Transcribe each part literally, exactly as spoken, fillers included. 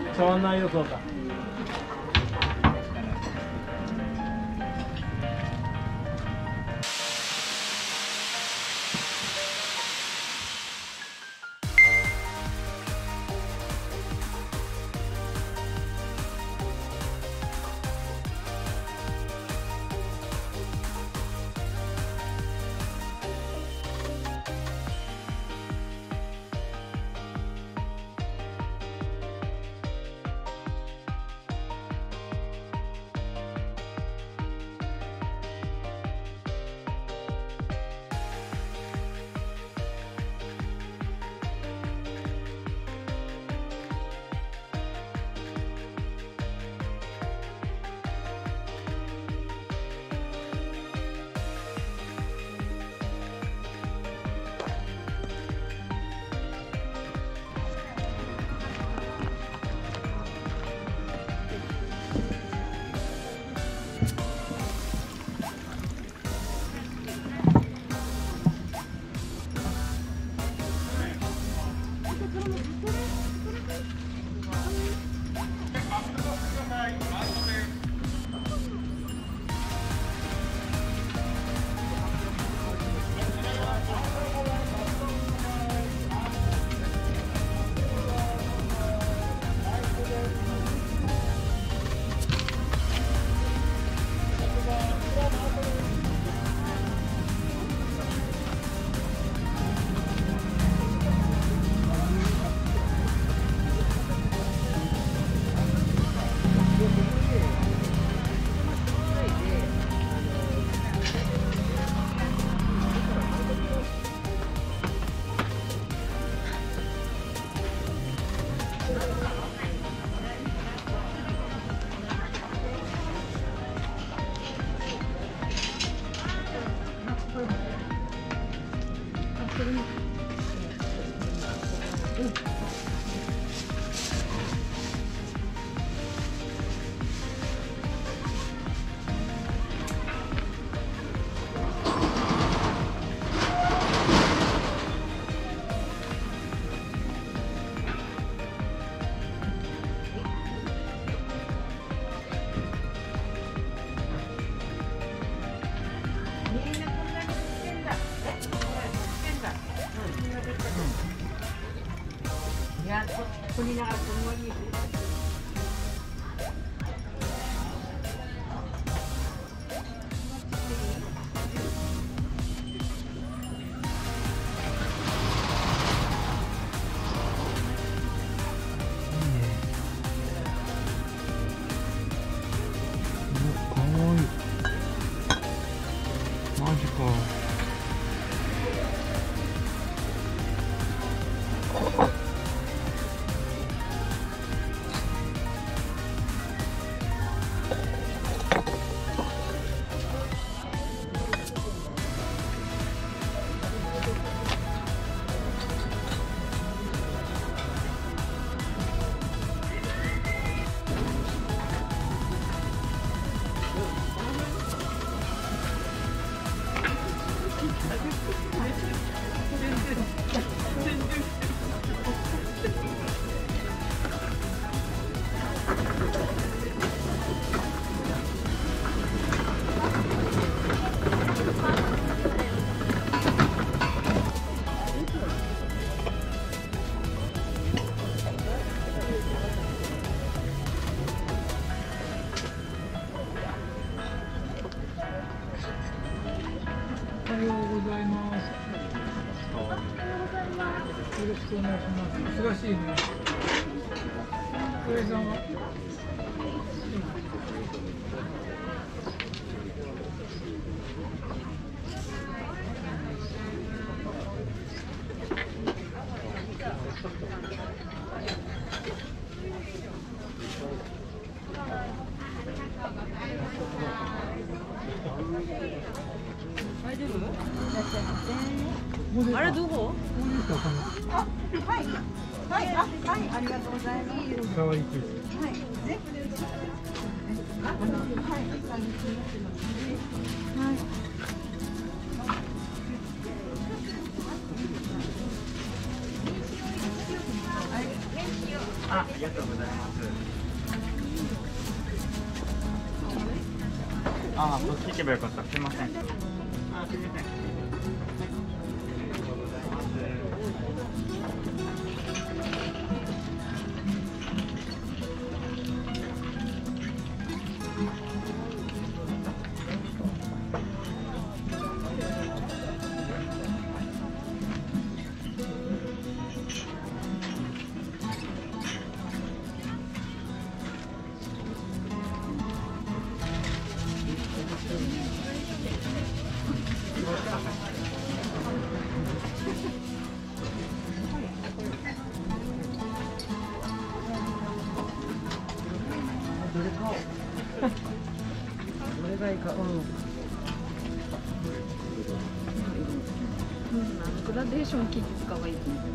茶碗内容そうか。 Kunin na ako mo ni. おはようございます。よろしくお願いします。忙しいね。お疲れ様。 大丈夫？いらっしゃいませ。あれどこ？あ、はい。はい、あ、はい、ありがとうございます。 可愛いです。 はい、全部で。あ、あの、はい、サービスになってますね。はい。はい、元気よ。 あ、ありがとうございます。あ、そっち行けばよかった。すみません。あ、すみません。ありがとうございます。 どれかをどれがいいか、うん、グラデーションキッズかわいい。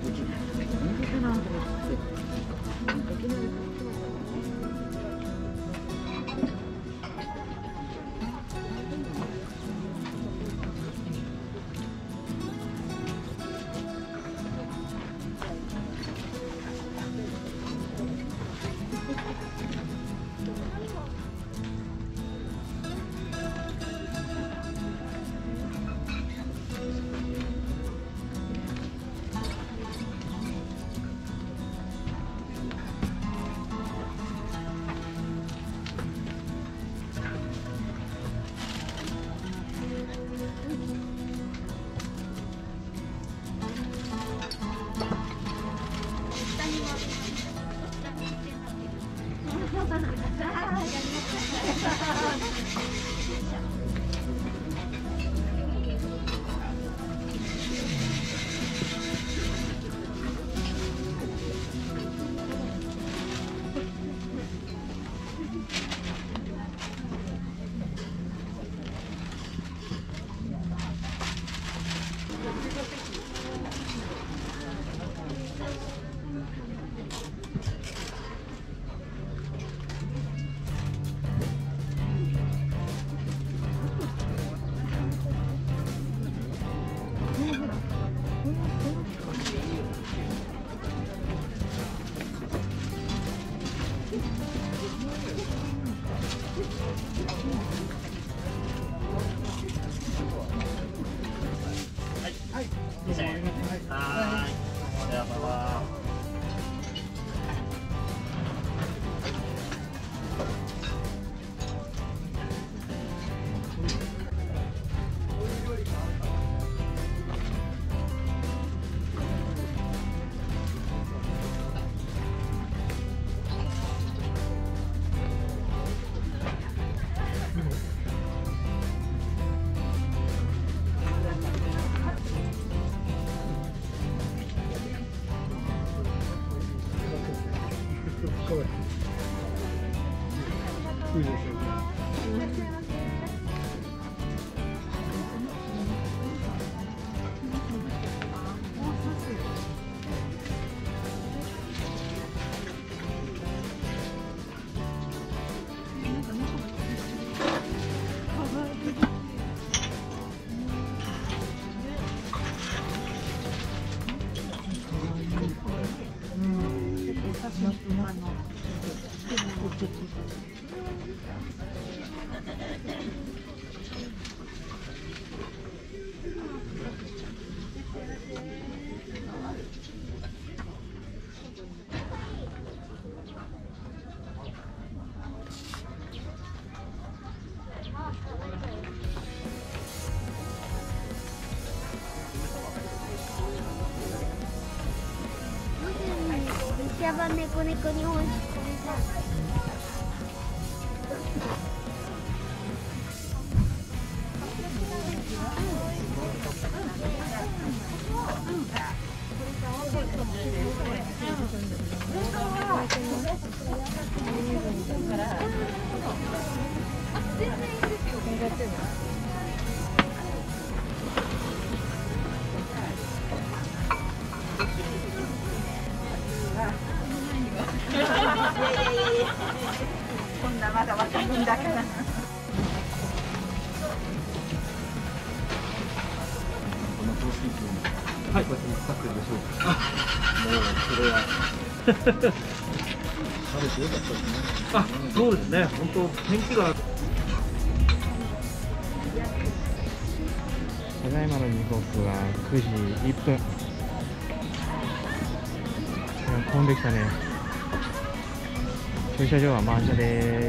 いいですよね。 茶葉猫猫日本酒。 こんなまだ若いんだから。 はい、こっちに使ってるでしょうか。もうそれは。 れてよかったですね。あ、そうですね。本当天気が。 ただいまの時刻はくじいっぷん。混んできたね。駐車場は満車です。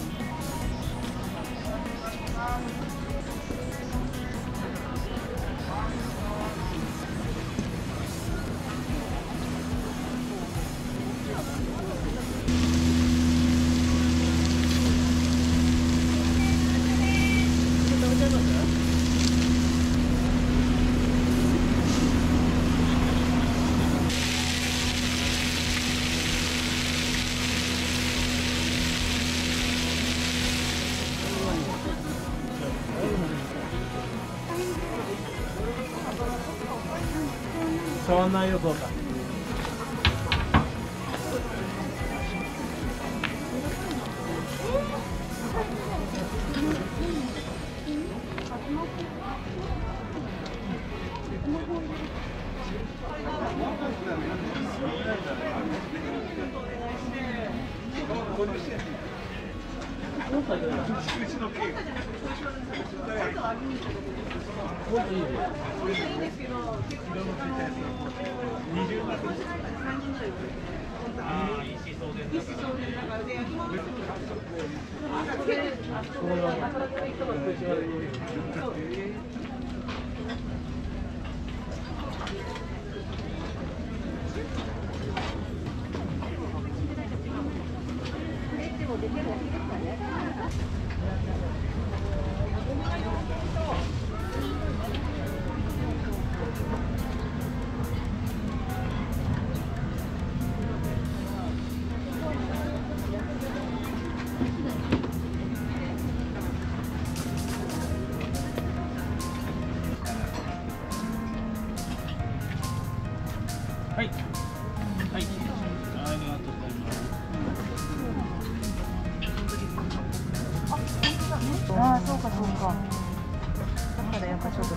触んないよ、どうか。 はい。はい。ありがとうございます。 ああ、そうかそうか。だからやっぱちょっと。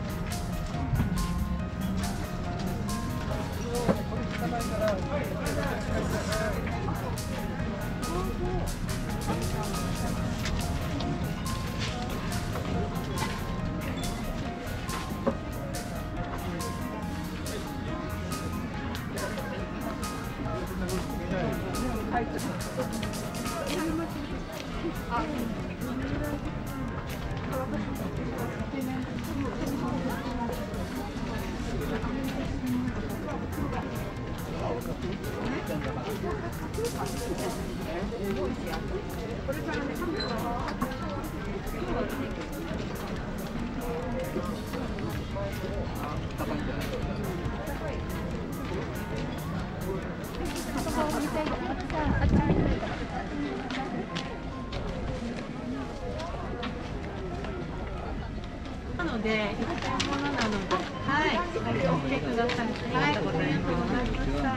なので、一点物なので、はい、お受けください。ありがとうございます。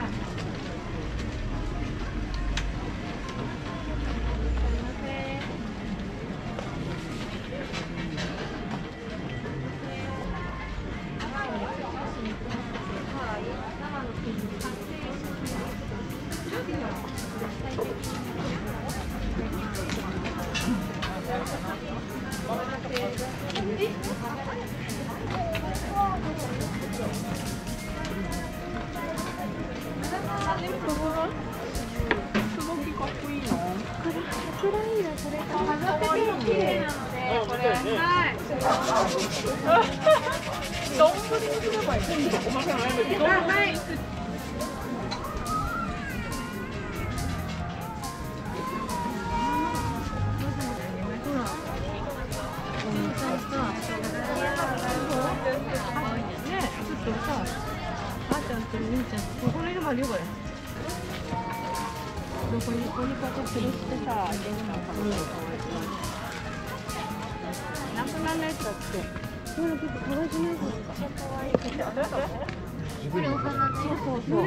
これお花ね。そうそうそう。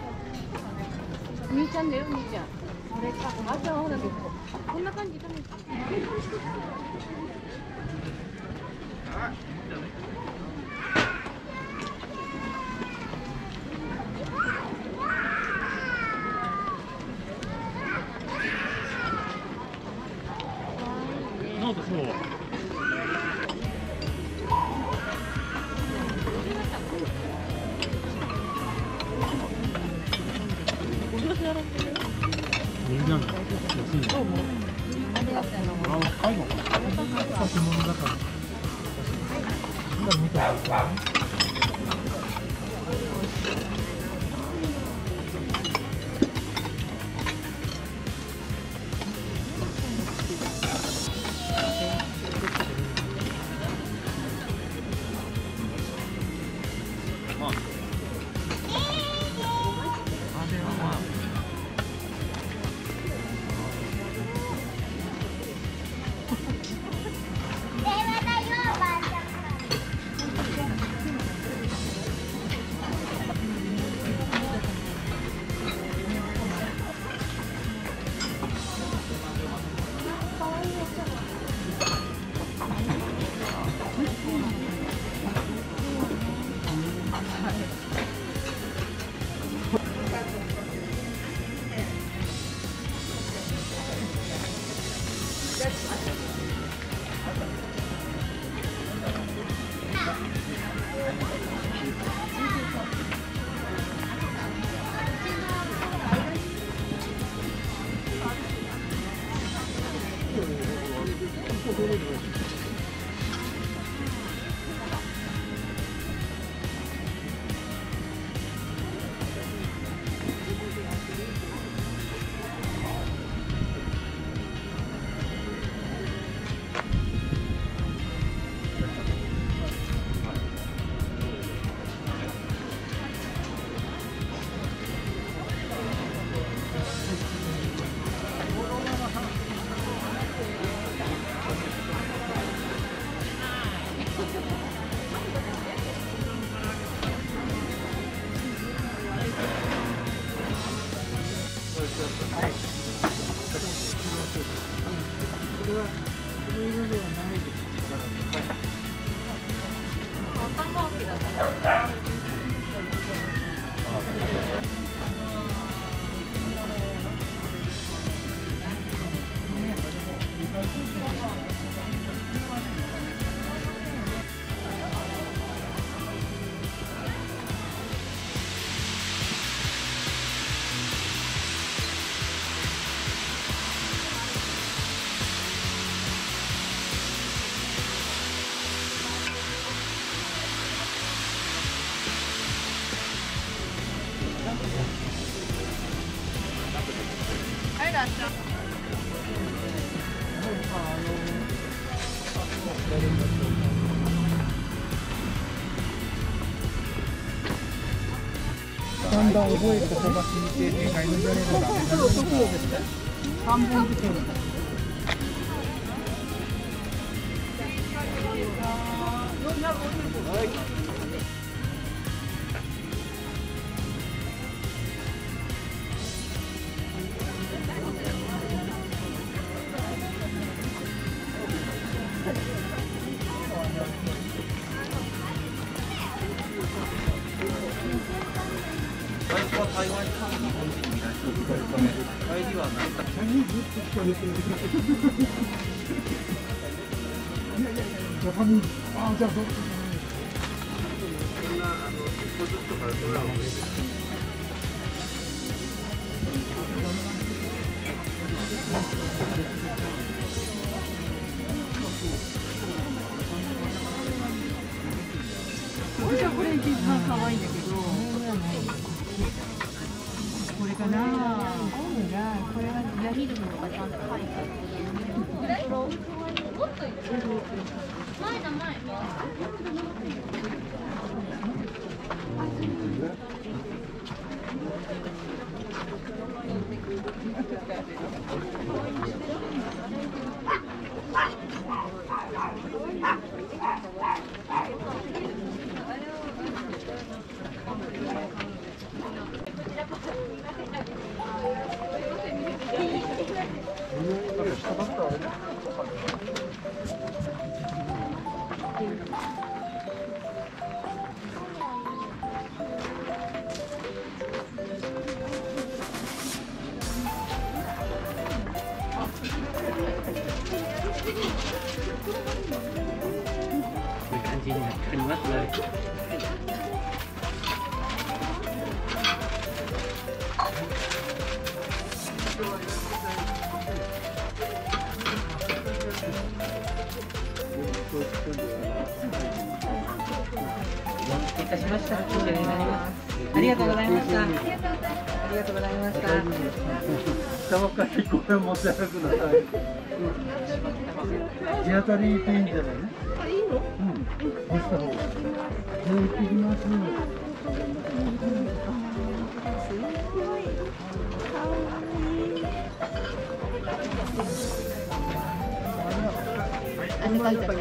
みーちゃんだよ、みーちゃん。それか、あとはほら、こんな感じだね。 ノートそう。人気なんだ。安いんだ。あ、若いのかな。先物だから。今見たらいいかな。 だんだん覚えて飛ばしにて願いのじゃれのだめなのさんぼんずつ台湾に日本人にいらっしゃるため、帰りは何か。いやいやいやいや、ジャパニーズ、ああ、じゃあどう。そんなあの一個ずつとかドラマで。 私はこれ一番可愛いんだけど。これかな。これはヤヒルのがちゃんと入ってる。もっといる。前だ前。 いう感じになっておりますので。お待たせいたしました。こちらになります。ありがとうございました。ありがとうございました。 下ばっかりこれ持って歩くのさ。日当たりいいんじゃないの？あ、いいの？うん。干した方が。じゃあ行ってきます。 ありがとうございます。